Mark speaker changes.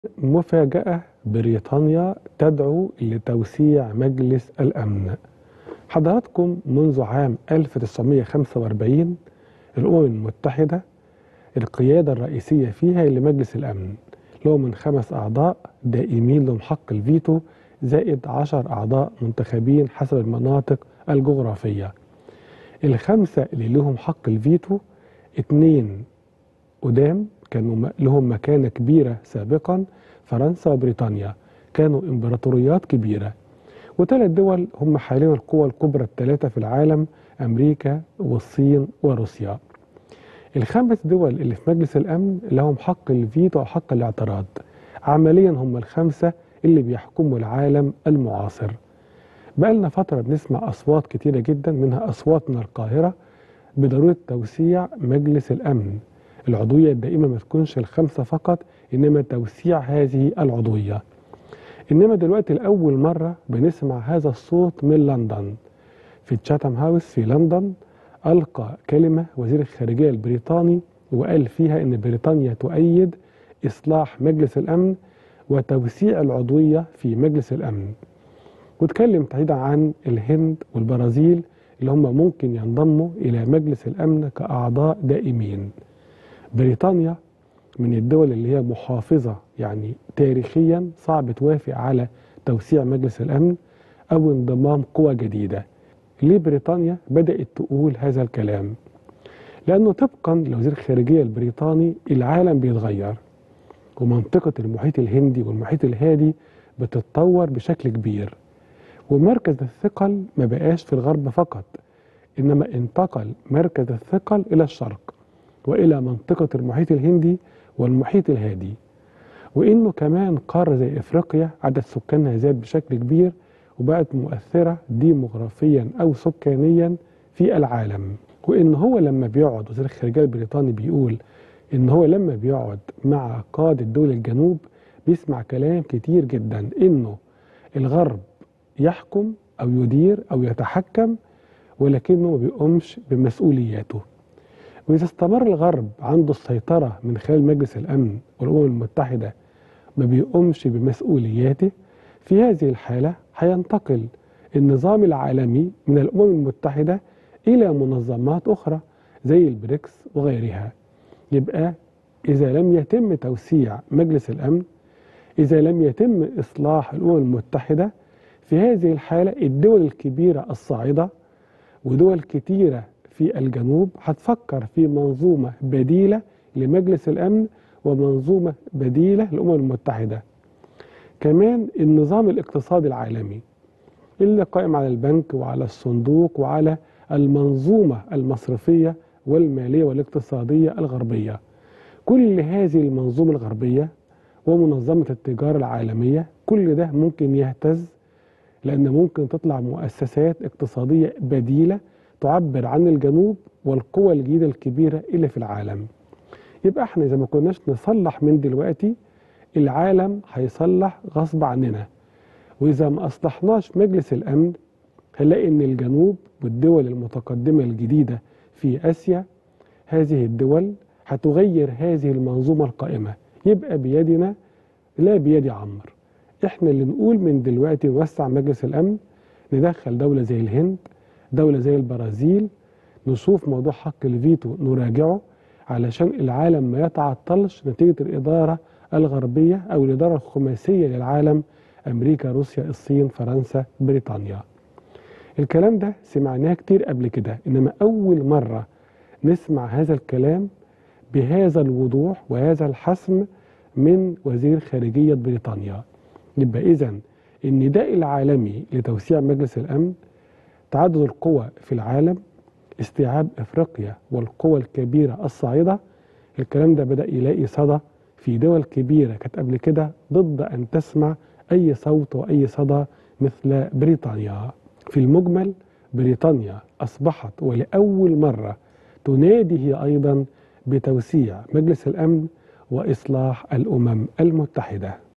Speaker 1: مفاجأة: بريطانيا تدعو لتوسيع مجلس الأمن. حضراتكم منذ عام 1945 الأمم المتحدة القيادة الرئيسية فيها لمجلس الأمن اللي هو من 5 أعضاء دائمين لهم حق الفيتو زائد 10 أعضاء منتخبين حسب المناطق الجغرافية. الخمسة اللي لهم حق الفيتو 2 قدام كانوا لهم مكانة كبيرة سابقا، فرنسا وبريطانيا كانوا إمبراطوريات كبيرة، و3 دول هم حاليا القوى الكبرى ال3 في العالم: أمريكا والصين وروسيا. ال5 دول اللي في مجلس الأمن لهم حق الفيتو أو حق الاعتراض. عمليا هم ال5 اللي بيحكموا العالم المعاصر. بقالنا فترة بنسمع أصوات كتيرة جدا، منها أصوات من القاهرة بضرورة توسيع مجلس الأمن. العضوية الدائمة ما تكونش ال5 فقط، إنما توسيع هذه العضوية. إنما دلوقتي لأول مرة بنسمع هذا الصوت من لندن. في تشاتام هاوس في لندن ألقى كلمة وزير الخارجية البريطاني وقال فيها إن بريطانيا تؤيد إصلاح مجلس الأمن وتوسيع العضوية في مجلس الأمن، واتكلم تحديدا عن الهند والبرازيل اللي هم ممكن ينضموا إلى مجلس الأمن كأعضاء دائمين. بريطانيا من الدول اللي هي محافظة، يعني تاريخيا صعب توافق على توسيع مجلس الأمن أو انضمام قوى جديدة. ليه بريطانيا بدأت تقول هذا الكلام؟ لأنه طبقا لوزير الخارجية البريطاني العالم بيتغير، ومنطقة المحيط الهندي والمحيط الهادي بتتطور بشكل كبير، ومركز الثقل ما بقاش في الغرب فقط، إنما انتقل مركز الثقل إلى الشرق وإلى منطقة المحيط الهندي والمحيط الهادي، وإنه كمان قارة زي إفريقيا عدد سكانها زاد بشكل كبير وبقت مؤثرة ديموغرافيا أو سكانيا في العالم. وإن هو لما بيقعد، وزير الخارجية البريطاني بيقول إن هو لما بيقعد مع قادة دول الجنوب بيسمع كلام كتير جدا، إنه الغرب يحكم أو يدير أو يتحكم ولكنه ما بيقومش بمسؤولياته. وإذا استمر الغرب عنده السيطرة من خلال مجلس الأمن والأمم المتحدة ما بيقومش بمسؤولياته، في هذه الحالة هينتقل النظام العالمي من الأمم المتحدة إلى منظمات أخرى زي البريكس وغيرها. يبقى إذا لم يتم توسيع مجلس الأمن، إذا لم يتم إصلاح الأمم المتحدة، في هذه الحالة الدول الكبيرة الصاعدة ودول كتيرة في الجنوب هتفكر في منظومة بديلة لمجلس الأمن ومنظومة بديلة للأمم المتحدة. كمان النظام الاقتصادي العالمي اللي قائم على البنك وعلى الصندوق وعلى المنظومة المصرفية والمالية والاقتصادية الغربية، كل هذه المنظومة الغربية ومنظمة التجارة العالمية كل ده ممكن يهتز، لأن ممكن تطلع مؤسسات اقتصادية بديلة تعبر عن الجنوب والقوى الجديدة الكبيرة اللي في العالم. يبقى احنا إذا ما كناش نصلح من دلوقتي، العالم هيصلح غصب عننا. وإذا ما أصلحناش مجلس الأمن هنلاقي إن الجنوب والدول المتقدمة الجديدة في آسيا، هذه الدول هتغير هذه المنظومة القائمة. يبقى بيدنا لا بيد عمرو. احنا اللي نقول من دلوقتي نوسع مجلس الأمن، ندخل دولة زي الهند، دولة زي البرازيل، نشوف موضوع حق الفيتو نراجعه علشان العالم ما يتعطلش نتيجة الإدارة الغربية أو الإدارة الخماسية للعالم: أمريكا، روسيا، الصين، فرنسا، بريطانيا. الكلام ده سمعناه كتير قبل كده، إنما أول مرة نسمع هذا الكلام بهذا الوضوح وهذا الحسم من وزير خارجية بريطانيا. يبقى إذن النداء العالمي لتوسيع مجلس الأمن، تعدد القوى في العالم، استيعاب إفريقيا والقوى الكبيرة الصاعدة، الكلام ده بدأ يلاقي صدى في دول كبيرة كانت قبل كده ضد أن تسمع أي صوت وأي صدى مثل بريطانيا. في المجمل بريطانيا أصبحت ولأول مرة تنادي هي أيضا بتوسيع مجلس الأمن وإصلاح الأمم المتحدة.